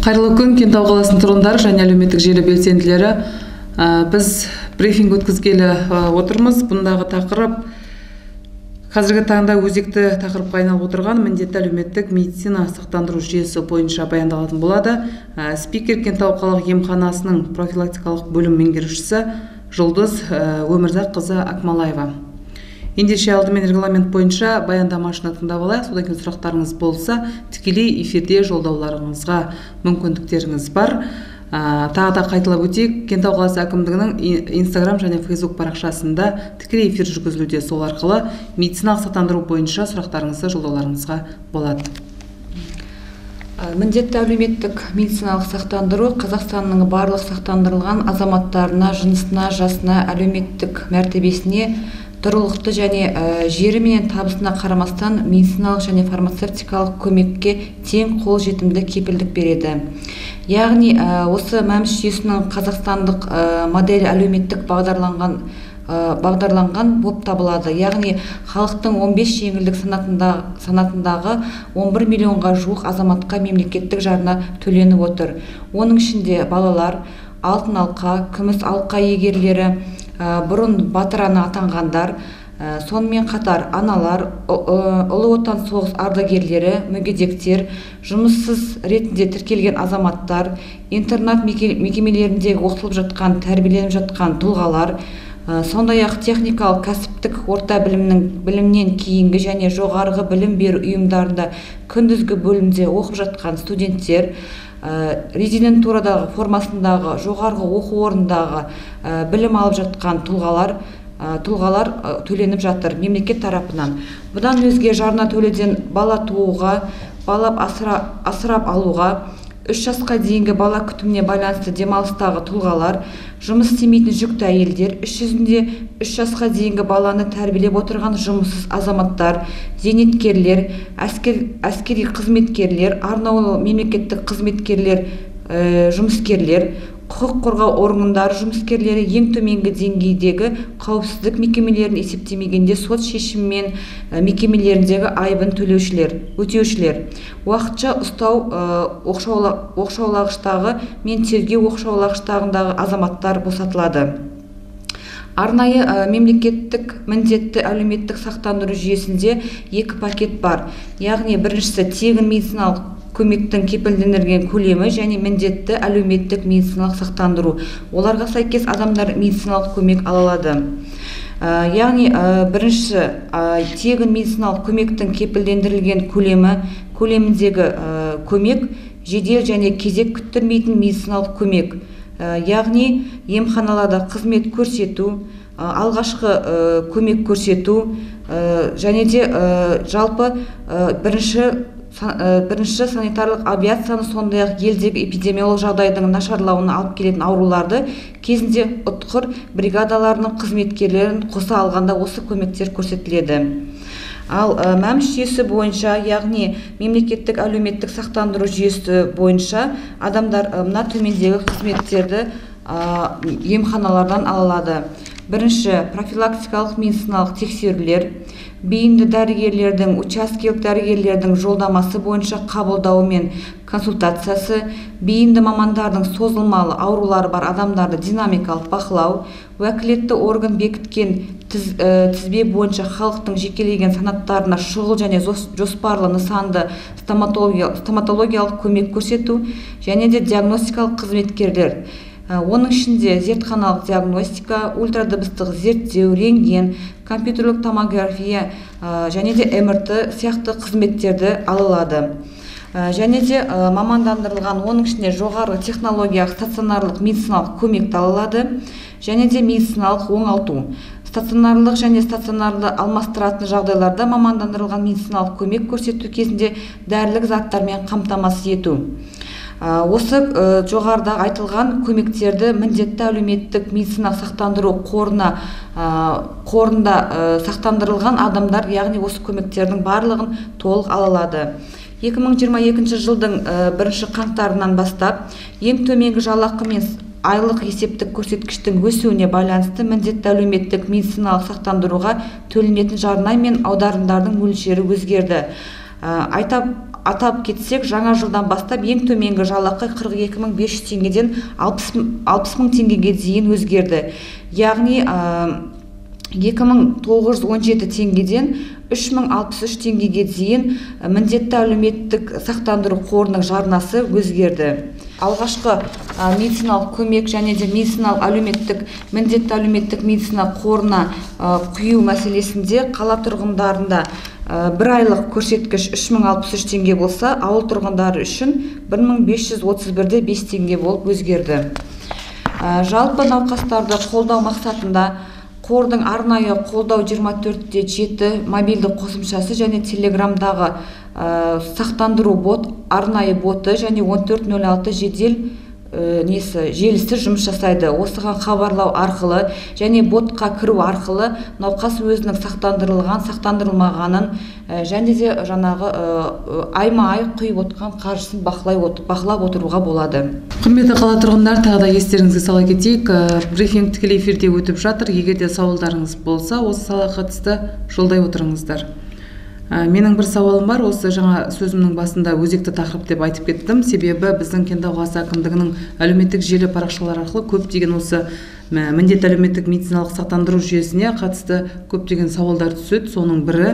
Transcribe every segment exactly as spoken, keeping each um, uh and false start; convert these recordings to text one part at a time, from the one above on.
Қайырлы күн, Кентау қаласының тұрғындары және әлеуметтік желі белсенділері. Біз брифинг өткізгелі отырмыз. Бұндағы тақырып қазіргі таңда өзекті тақырыпқа айналып отырған міндетті әлеуметтік медицина сақтандыру жүйесі бойынша баяндалатын болады. Спикер Кентау қалалық емханасының профилактикалық бөлім меңгерушісі Жұлдыз Өмірзаққызы Акмалаева. Ендеше алдымен регламент бойынша баяндамашыны тыңдап алайық. Содан кейін сұрақтарыңыз болса, тікелей эфирде жолдауларыңызға мүмкіндіктеріңіз бар. Тағы да қайталап өтейік, Кентау қаласы әкімдігінің Инстаграм және Фейсбук парақшасында тікелей эфир жүргізілуде. Сол арқылы медициналық сақтандыру бойынша сұрақтарыңызды жолдауларыңызға болады. Міндетті әлеуметтік медициналық сақтандыру Қазақстанның барлық сақтандырылған азаматтарына, жынысына, жасына, әлеуметтік мәртебесіне, тұрғылықты және жері менен табысына қарамастан медициналық және фармацевтикалық көмекке тең қол жетімді кепілдік береді. Яғни осы мәмс жүйесінің қазақстандық модель әлеуметтік бағдарланған бағдарланған болып табылады. Яғни халықтың он бес жеңілдік санатындағы он бір миллионға жуық азаматқа мемлекеттік жарна төленіп отыр. Оның ішінде балалар, алтын алқа, күміс алқа егерлері, бұрын батыр ана атанғандар, сонымен қатар аналар, ұлы отан соғыс ардагерлері, мүгедектер, жұмыссыз ретінде тіркелген азаматтар, интернат мекемелерінде оқытылып жатқан, тәрбиеленіп жатқан тұлғалар, сондай-ақ техникалық кәсіптік орта білімнің білімнен кейінгі және жоғарғы білім беру ұйымдарында күндізгі бөлімде оқып жатқан студенттер, резидентурадағы формасындағы жоғарғы оқу орнындағы білім алып жатқан тұлғалар тұлғалар төленіп жатыр мемлекет тарапынан. Бұдан өзге жарна төледен бала тууға, балап асырап алуға, үш жасқа дейінгі бала күтіміне байланысты демалыстағы тұлғалар, жұмыс істемейтін жүкті әйелдер, іс жүзінде үш жасқа дейінгі баланы тәрбиелеп отырған жұмыссыз азаматтар, зейнеткерлер, әскери қызметкерлер, арнаулы мемлекеттік қызметкерлер, жұмыскерлер, құқық қорғау органдары жұмыскерлері, ең төменгі деңгейдегі қауіпсіздік мекемелерін есептемегенде сот шешімімен мекемелеріндегі айыбын төлеушілер, өтеушілер, уақытша ұстау оқшаулағыштағы мен тергеу оқшаулағыштағындағы азаматтар босатылады. Арнайы мемлекеттік міндетті әлеуметтік сақтандыру жүйесінде екі пакет бар. Яғни біріншісі тегін медициналық көмектің кепілдендірілген көлемі және міндетті әлеуметтік медициналық сақтандыру. Оларға сәйкес адамдар медициналық көмек ала алады. Яғни бірінші тегін медициналық көмектің кепілдендірілген көлемі көлеміндегі көмек жедел және кезек күттірмейтін медициналық көмек. Яғни емханаларда қызмет көрсету, алғашқы көмек көрсету және де жалпы бірінші бірінші санитарлық авиацияны, сондай-ақ елдегі эпидемиологиялық жағдайдың нашарлауына алып келетін ауруларды кезінде ұтқыр бригадаларының қызметкерлерін қоса алғанда осы көмектер көрсетіледі. Ал мәмс жүйесі бойынша, яғни мемлекеттік әлеуметтік сақтандыру жүйесі бойынша адамдар мына төмендегі қызметтерді емханалардан ала алады. Бірінші, профилактикалық медициналық тексерулер, бейінді дәрігерлердің, учаскелік дәрігерлердің жолдамасы бойынша қабылдауы мен консультациясы, бейінді мамандардың созылмалы аурулары бар адамдарды динамикалық бақылау, уәкілетті орган бекіткен тізбе бойынша халықтың жекелеген санаттарына шұғыл және жоспарлы нысанды стоматологиялық көмек көрсету және де диагностикалық қызметкерлер. Оның ішінде зертханалық диагностика, ультрадыбыстық зерттеу, рентген, компьютерлік томография және де эм эр тэ сияқты қызметтерді ала алады. Және де мамандандырылған, оның ішінде жоғары технологиялық стационарлық медициналық көмекті ала алады, және де медициналық оңалту. Стационарлық және стационарлы алмастыратын жағдайларда мамандандырылған медициналық көмек көрсету кезінде дәрілік заттармен қамтамасыз ету. Осы жоғарыда айтылған көмектерді міндетті әлеуметтік медициналық сақтандыру қорына қорында сақтандырылған адамдар, яғни осы көмектердің барлығын толық ала алады. екі мың жиырма екінші жылдың бірінші қаңтарынан бастап ең төменгі жалақы мен айлық есептік көрсеткіштің өсуіне байланысты міндетті әлеуметтік медициналық сақтандыруға төленетін жарна мен аударымдардың мөлшері өзгерді. атап кетсек, жаңа жылдан бастап ең төменгі жалақы қырық екі мың бес жүз теңгеден алпыс мың теңгеге дейін өзгерді. Яғни екі мың тоғыз жүз он жеті теңгеден үш мың алпыс үш теңгеге дейін міндетті әлеуметтік сақтандыру қорының жарнасы өзгерді. Алғашқы медициналық көмек және де медициналық әлеуметтік міндетті әлеуметтік медицина қорына құю мәселесінде қала тұрғындарында бір айлық көрсеткіш үш мың алпыс үш теңге болса, ауыл тұрғындары үшін бір мың бес жүз отыз бір де бес теңге болып өзгерді. Жалпы науқастарды қолдау мақсатында қордың арнайы қолдау жиырма төрт те жеті мобильді қосымшасы және телеграмдағы сақтандыру бот арнайы боты және он төрт нөл алты жедел несі желісі жұмыс жасайды. Осыған хабарлау арқылы және ботқа кіру арқылы науқас өзінің сақтандырылған, сақтандырылмағанын және де жаңағы айма-ай құйып отқан қаржысын бақылап отыруға болады. Құрметті қала тұрғындар, тағы да естеріңізге сала кетейік, брифинг тікелей эфирде өтіп жатыр. Егер де сауалдарыңыз болса, осы салаға қатысты жолдай отырыңыздар. Менің бір сауалым бар, осы жаңа сөзімнің басында өзекті тақырып деп айтып кеттім. Себебі біздің Кентау қаласы әкімдігінің әлеуметтік желі парақшалары арқылы көптеген осы міндетті әлеуметтік медициналық сақтандыру жүйесіне қатысты көптеген сауалдар түседі. Соның бірі,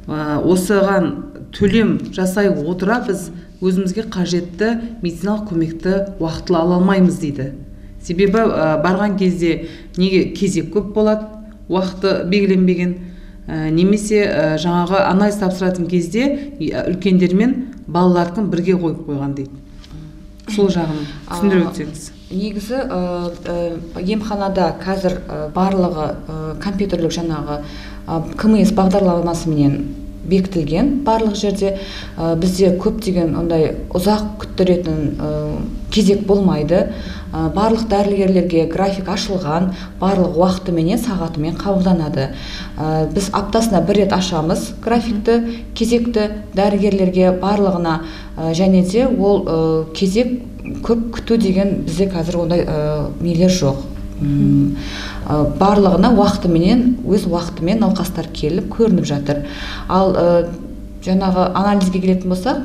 осыған төлем жасай отыра біз өзімізге қажетті медициналық көмекті уақытылы ала алмаймыз дейді. Себебі барған кезде неге кезек көп болады, уақыты белгіленбеген, немесе жаңағы анализ тапсыратын кезде үлкендер мен балалардың бірге қойып қойған дейді. Сол жағын түсіндіріп өтсеңіз. Негізі емханада қазір барлығы компьютерлік жаңағы КМС бағдарламасымен бекітілген. Барлық жерде бізде көптеген ондай ұзақ күттіретін кезек болмайды. Барлық дәрігерлерге график ашылған, барлық уақытымен, сағатымен қабылданады. Біз аптасына бір рет ашамыз графикті, кезекті дәрігерлерге барлығына, және де ол кезек көп күту деген бізде қазір ондай нелер жоқ. Барлығына уақытымен, өз уақытымен науқастар келіп көрініп жатыр. Ал жаңағы анализге келетін болсақ,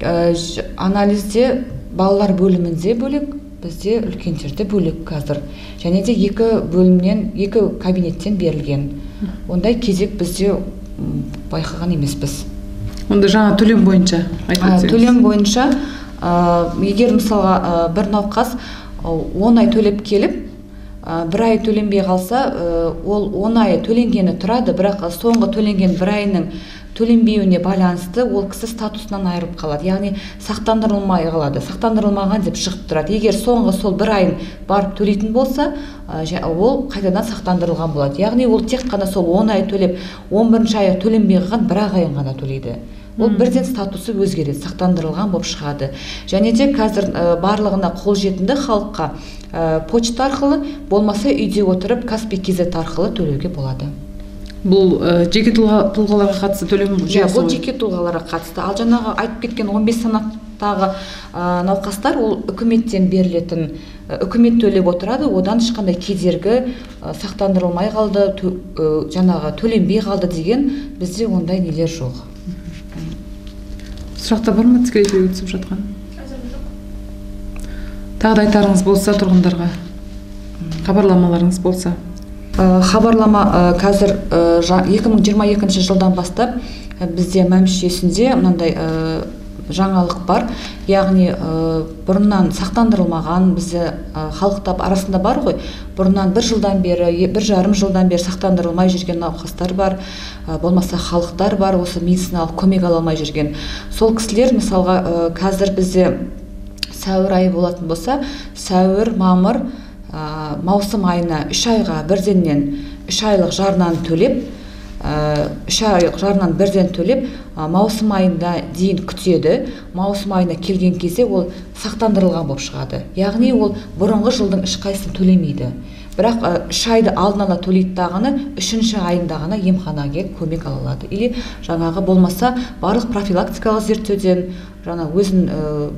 анализде балалар бөлімінде бөлек, бізде үлкендерде бөлек қазір. Және де екі бөлімнен, екі кабинеттен берілген. Ондай кезек бізде байқаған емеспіз. Онда жаңа төлем бойынша айтып өтсеңіз. Төлем бойынша, егер мысалға бір науқас он ай төлеп келіп, бір ай төленбей қалса, ол он ай төленгені тұрады, бірақ соңғы төленген бір айының төленбеуіне байланысты ол кісі статусынан айырып қалады. Яғни сақтандырылмай қалады, сақтандырылмаған деп шығып тұрады. Егер соңғы сол бір айын барып төлейтін болса, ол қайтадан сақтандырылған болады. Яғни ол тек қана сол он ай төлеп, он бірінші айы төленбей қалған бір айын ғана төлейді. Ол бірден статусы өзгереді, сақтандырылған болып шығады. Және де қазір барлығына қолжетімді халыққа почта арқылы, болмаса үйде отырып Каспий кз арқылы төлеуге болады. Бұл жеке тұлғаларға қатысты төлем жүйесі? Бұл жеке тұлғаларға қатысты. Ал жаңағы айтып кеткен он бес санаттағы науқастар, ол үкіметтен берілетін, үкімет төлеп отырады, одан ешқандай кедергі сақтандырылмай қалды, жаңағы төленбей қалды деген бізде ондай нелер жоқ. Сұрақта бар ма тікелей өтіп жатқан? Тағы да айтарыңыз болса тұрғындарға, хабарламаларыңыз болса? Хабарлама қазір екі мың жиырма екінші жылдан бастап бізде мәмс жүйесінде мынандай жаңалық бар. Яғни бұрыннан сақтандырылмаған, бізде халықта арасында бар ғой, бұрыннан бір жылдан бері, бір жарым жылдан бері сақтандырылмай жүрген науқастар бар, болмаса халықтар бар, осы медициналық көмек ала алмай жүрген. Сол кісілер мысалға қазір бізде сәуір айы болатын болса, сәуір, мамыр, маусым айына үш айға бірденнен үш айлық жарнаны төлеп, үш айлық жарнаны бірден төлеп, маусым айында дейін күтеді. Маусым айына келген кезде ол сақтандырылған болып шығады. Яғни ол бұрынғы жылдың ешқайсысын төлемейді. Бірақ үш айды алдын ала төлейді дағыны, үшінші айындағына емханаға көмек ала алады. Или жаңағы болмаса барлық профилактикалық зерттеуден, жаңа өзін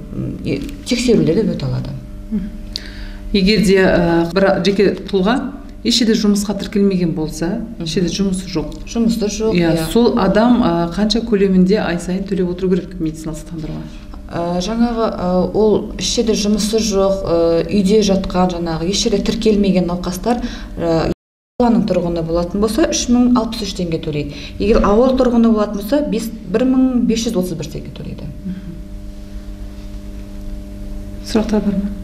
тексерулерден өте алады. Егер де бір жеке тұлға ешеде жұмысқа тіркелмеген болса, ешеде жұмысы жоқ. Жұмысы жоқ. Иә, сол адам қанша көлемінде ай сайын төлеп отыру керек медициналық сақтандыруға? Жаңағы ол ешеде жұмысы жоқ, үйде жатқан, жаңағы ешеде тіркелмеген науқастар қаланың тұрғыны болатын болса, үш мың алпыс үш теңге төлейді. Егер ауыл тұрғыны болатын болса, бір мың бес жүз отыз бір теңге төлейді. Сұрақтар бар ма?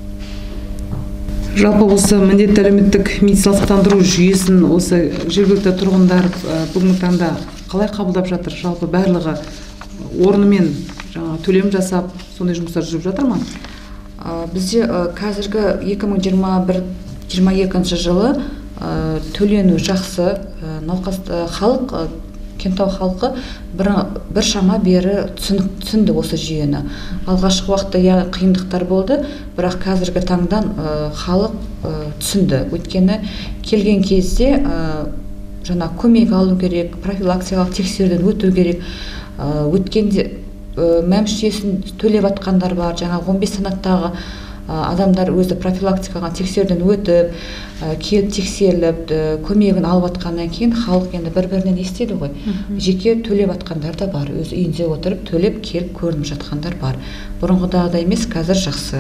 Жалпы осы міндетті әлеуметтік медициналық сақтандыру жүйесін осы жергілікті тұрғындар бүгінгі таңда қалай қабылдап жатыр? Жалпы барлығы орнымен жаңа төлем жасап, сондай жұмыстар жүріп жатыр ма? Бізде қазіргі екі мың жиырма бір жиырма екінші жылы төлену жақсы, науқас халық, Кентау халқы бір шама бері түсінді осы жүйені. Алғашқы уақытта қиындықтар болды, бірақ қазіргі таңдан халық түсінді. Өйткені келген кезде жаңа көмек алу керек, профилактикалық тексеруден өту керек. Өткенде мәмс жүйесін төлеп атқандар бар, жаңа он бес санаттағы адамдар өзі профилактикаға тексеруден өтіп, келіп тексеріліп, көмегін алып атқаннан кейін халық енді бір-бірінен естеді ғой. Жеке төлеп атқандар да бар, өз үйінде отырып төлеп келіп көрініп жатқандар бар. Бұрынғыдағыдай емес, қазір жақсы.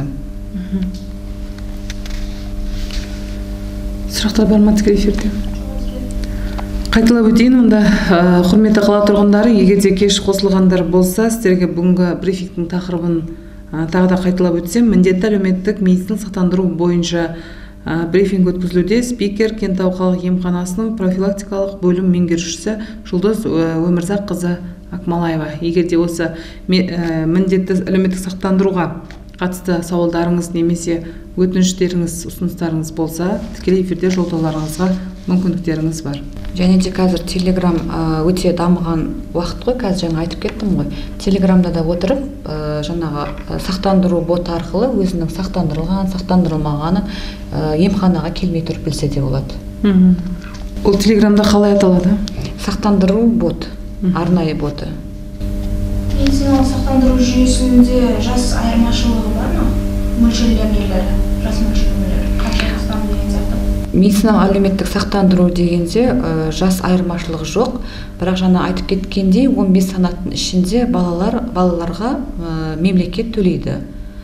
Сұрақтар бар ма тікелей эфирде? Қайталап өтейін, онда құрметті қала тұрғындары, егер де кеш қосылғандар болса, сіздерге бүгінгі брифингтің тақырыбын тағы да қайталап өтсем, міндетті әлеуметтік медициналық сақтандыру бойынша брифинг өткізілуде. Спикер Кентау қалалық емханасының профилактикалық бөлім меңгерушісі Жұлдыз Өмірзаққызы Акмалаева. Егер де осы міндетті әлеуметтік сақтандыруға қатысты сауалдарыңыз немесе өтініштеріңіз, ұсыныстарыңыз болса, тікелей эфирде жолдауларыңызға мүмкіндіктеріңіз бар. Және де қазір Телеграм өте дамыған уақыт қой, қазір жаңа айтып кеттім ғой. Телеграмда да отырып, жаңағы сақтандыру боты арқылы өзінің сақтандырылған, сақтандырылмағаны емханаға келмей тұрып білсе де болады. Ол Телеграмда қалай аталады? Сақтандыру бот, арнайы боты. Медициналық сақтандыру жүйесінде жас айырмашылығы бар ма? Мөлшерлемелері, жас мөлшерлемелері, қанша жастан деген сияқты? Медициналық әлеуметтік сақтандыру дегенде жас айырмашылығы жоқ, бірақ жаңа айтып кеткендей он бес санаттың ішінде балалар балаларға мемлекет төлейді.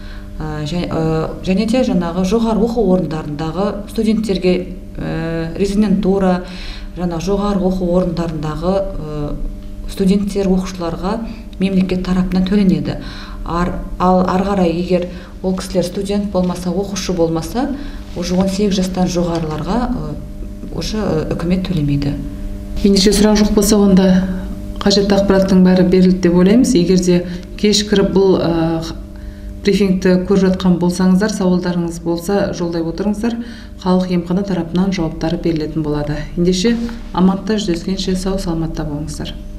Және де жаңағы жоғары оқу орындарындағы студенттерге резидентура, жаңа жоғары оқу орындарындағы студенттер, оқушыларға мемлекет тарапынан төленеді. Ал ары қарай егер ол кісілер студент болмаса, оқушы болмаса, уже он сегіз жастан жоғарыларға уже үкімет төлемейді. Ендеше сұрақ жоқ болса, онда қажетті ақпараттың бәрі берілді деп ойлаймыз. Егер де кешкіріп бұл брифингті көріп жатқан болсаңыздар, сауалдарыңыз болса, жолдай отырыңыздар. Халық емхана тарапынан жауаптары берілетін болады. Ендеше амантта жүздескенше сау саламатта болыңыздар.